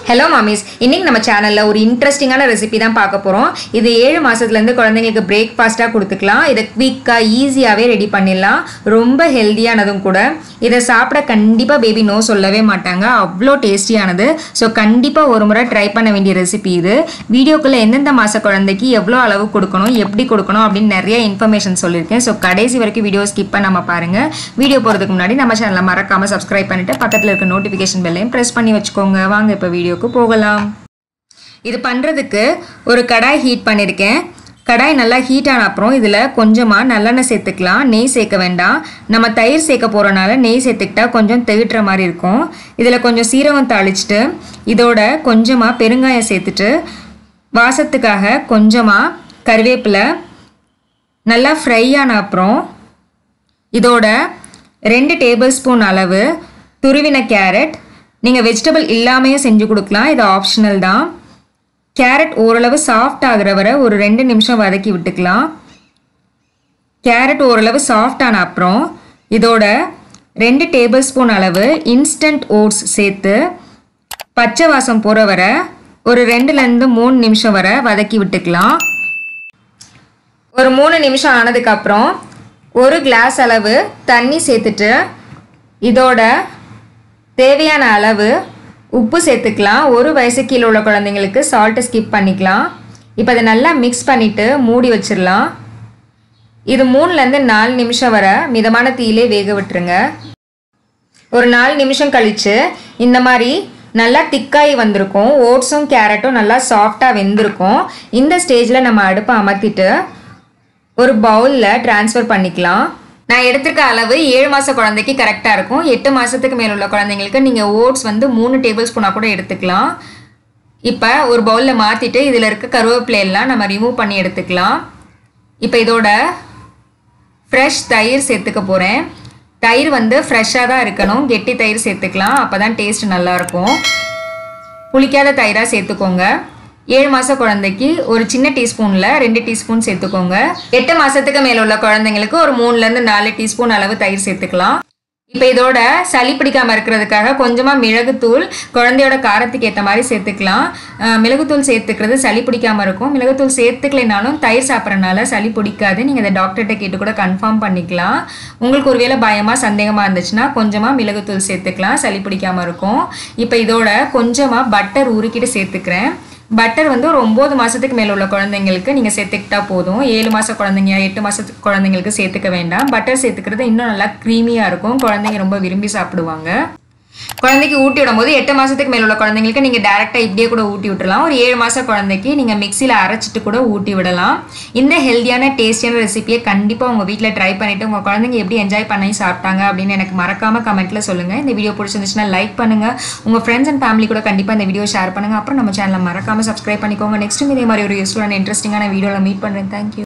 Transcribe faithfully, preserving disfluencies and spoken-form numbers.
Hello mommies, இன்னைக்கு நம்ம சேனல்ல ஒரு இன்ட்ரஸ்டிங்கான ரெசிபி தான் பார்க்க போறோம். இது ஏழு மாசத்துல இருந்து குழந்தைகளுக்கு பிரேக்ஃபாஸ்டா கொடுத்துக்கலாம். இத குயிக்கா ஈஸியாவே ரெடி பண்ணிடலாம். ரொம்ப ஹெல்தியானதும் கூட. இத சாப்பிட கண்டிப்பா பேபி நோ சொல்லவே மாட்டாங்க. அவ்ளோ டேஸ்டியானது. சோ கண்டிப்பா ஒரு முறை ட்ரை பண்ண வேண்டிய ரெசிபி இது. வீடியோக்குள்ள எந்தெந்த மாச குழந்தைக்கு எவ்வளவு அளவு கொடுக்கணும், எப்படி கொடுக்கணும் அப்படினு நிறைய இன்ஃபர்மேஷன் சொல்லிருக்கேன். சோ கடைசி வரைக்கும் வீடியோ ஸ்கிப் பண்ணாம பாருங்க. வீடியோ போறதுக்கு முன்னாடி நம்ம சேனலை மறக்காம சப்ஸ்கிரைப் பண்ணிட்டு பக்கத்துல இருக்க நோட்டிஃபிகேஷன் பெல்லையும் பிரஸ் பண்ணி வச்சுக்கோங்க. வாங்க இப்ப வீடியோக்கு போகலாம். இது பண்றதுக்கு ஒரு கடாய் ஹீட் பண்ணிருக்கேன். கடாய் நல்லா ஹீட் ஆன அப்புறம் இதுல கொஞ்சமா நல்லெண்ணெய் சேர்த்துக்கலாம். நெய் சேர்க்க வேண்டாம். நம்ம தயிர் சேர்க்க போறனால நெய் சேர்த்துக்கிட்டா கொஞ்சம் தெவிட்டுற மாதிரி இருக்கும். இதுல கொஞ்சம் சீரகம் தாளிச்சிட்டு இதோட கொஞ்சமா பெருங்காயம் சேர்த்துட்டு வாசத்துக்காக கொஞ்சமா கறிவேப்பிலை நல்லா ஃப்ரை ஆன அப்புறம் இதோட ரெண்டு டேபிள் ஸ்பூன் அளவு துருவின கேரட், நீங்கள் வெஜிடபிள் இல்லாமையும் செஞ்சு கொடுக்கலாம், இது ஆப்ஷனல் தான். கேரட் ஓரளவு சாஃப்ட் ஆகிற வரை ஒரு ரெண்டு நிமிஷம் வதக்கி விட்டுக்கலாம். கேரட் ஓரளவு சாஃப்ட் ஆன அப்புறம் இதோட ரெண்டு டேபிள் ஸ்பூன் அளவு இன்ஸ்டன்ட் ஓட்ஸ் சேர்த்து பச்சை வாசம் போகிற வரை ஒரு ரெண்டுலேருந்து மூணு நிமிஷம் வரை வதக்கி விட்டுக்கலாம். ஒரு மூணு நிமிஷம் ஆனதுக்கப்புறம் ஒரு கிளாஸ் அளவு தண்ணி சேர்த்துட்டு இதோட தேவையான அளவு உப்பு சேர்த்துக்கலாம். ஒரு வயசு கீழே உள்ள குழந்தைங்களுக்கு சால்ட்டை ஸ்கிப் பண்ணிக்கலாம். இப்போ அதை நல்லா மிக்ஸ் பண்ணிவிட்டு மூடி வச்சிடலாம். இது மூணுலேருந்து நாலு நிமிஷம் வரை மிதமான தீயிலே வேக விட்டுருங்க. ஒரு நாலு நிமிஷம் கழித்து இந்த மாதிரி நல்லா திக்காகி வந்திருக்கும். ஓட்ஸும் கேரட்டும் நல்லா சாஃப்டாக வெந்திருக்கும். இந்த ஸ்டேஜில் நம்ம அடுப்பை அமர்த்திட்டு ஒரு பவுலில் ட்ரான்ஸ்ஃபர் பண்ணிக்கலாம். நான் எடுத்துருக்க அளவு ஏழு மாத குழந்தைக்கு கரெக்டாக இருக்கும். எட்டு மாதத்துக்கு மேலே உள்ள குழந்தைங்களுக்கு நீங்கள் ஓட்ஸ் வந்து மூணு டேபிள் ஸ்பூனாக கூட எடுத்துக்கலாம். இப்போ ஒரு பவுலில் மாற்றிட்டு இதில் இருக்க கருவேப்பிலையெல்லாம் நம்ம ரிமூவ் பண்ணி எடுத்துக்கலாம். இப்போ இதோட ஃப்ரெஷ் தயிர் சேர்த்துக்க போகிறேன். தயிர் வந்து ஃப்ரெஷ்ஷாக தான் இருக்கணும். கெட்டி தயிர் சேர்த்துக்கலாம், அப்போ தான் டேஸ்ட் நல்லாயிருக்கும். புளிக்காத தயிராக சேர்த்துக்கோங்க. ஏழு மாத குழந்தைக்கு ஒரு சின்ன டீஸ்பூனில் ரெண்டு டீஸ்பூன் சேர்த்துக்கோங்க. எட்டு மாதத்துக்கு மேலே உள்ள குழந்தைங்களுக்கு ஒரு மூணுலேருந்து நாலு டீஸ்பூன் அளவு தயிர் சேர்த்துக்கலாம். இப்போ இதோட சளி பிடிக்காமல் இருக்கிறதுக்காக கொஞ்சமாக மிளகுத்தூள் குழந்தையோட காரத்துக்கு ஏற்ற மாதிரி சேர்த்துக்கலாம். மிளகுத்தூள் சேர்த்துக்கிறது சளி பிடிக்காமல் இருக்கும். மிளகுத்தூள் சேர்த்துக்கலைனாலும் தயிர் சாப்பிட்றதுனால சளி பிடிக்காது. நீங்கள் அதை டாக்டர்கிட்ட கேட்டு கூட கன்ஃபார்ம் பண்ணிக்கலாம். உங்களுக்கு ஒருவேளை பயமாக சந்தேகமாக இருந்துச்சுன்னா கொஞ்சமாக மிளகுத்தூள் சேர்த்துக்கலாம், சளி பிடிக்காமல் இருக்கும். இப்போ இதோட கொஞ்சமாக பட்டர் உருக்கிட்டு சேர்த்துக்கிறேன். பட்டர் வந்து ஒரு ஒம்பது மாதத்துக்கு மேலே உள்ள குழந்தைங்களுக்கு நீங்கள் சேர்த்துக்கிட்டா போதும். ஏழு மாத குழந்தைங்க எட்டு மாதத்துக்கு குழந்தைங்களுக்கு சேர்த்துக்க வேண்டாம். பட்டர் சேர்த்துக்கிறது இன்னும் நல்லா க்ரீமியாக இருக்கும். குழந்தைங்க ரொம்ப விரும்பி சாப்பிடுவாங்க. குழந்தைக்கு ஊட்டி விடும் போது எட்டு மாதத்துக்கு மேலே உள்ள குழந்தைங்களுக்கு நீங்கள் டேரெக்டாக இப்படியே கூட ஊட்டி விட்டுலாம். ஒரு ஏழு மாத குழந்தைக்கு நீங்கள் மிக்சியில் அரைச்சிட்டு கூட ஊட்டி விடலாம். இந்த ஹெல்த்தியான டேஸ்டியான ரெசிபியை கண்டிப்பாக உங்கள் வீட்டில் ட்ரை பண்ணிவிட்டு உங்கள் குழந்தைங்க எப்படி என்ஜாய் பண்ணி சாப்பிட்டாங்க அப்படின்னு எனக்கு மறக்காமல் கமெண்ட்டில் சொல்லுங்கள். இந்த வீடியோ பிடிச்சிருந்துச்சுன்னா லைக் பண்ணுங்கள். உங்கள் ஃப்ரெண்ட்ஸ் அண்ட் ஃபேமிலி கூட கண்டிப்பாக இந்த வீடியோ ஷேர் பண்ணுங்கள். அப்புறம் நம்ம சேனலை மறக்காமல் சப்ஸ்கிரைப் பண்ணிக்கோங்க. நெக்ஸ்ட்டும் இதே மாதிரி ஒரு யூஸ்ஃபுல்லான இன்ட்ரெஸ்டிங்கான வீடியோவில் மீட் பண்ணுறேன். தேங்க்யூ.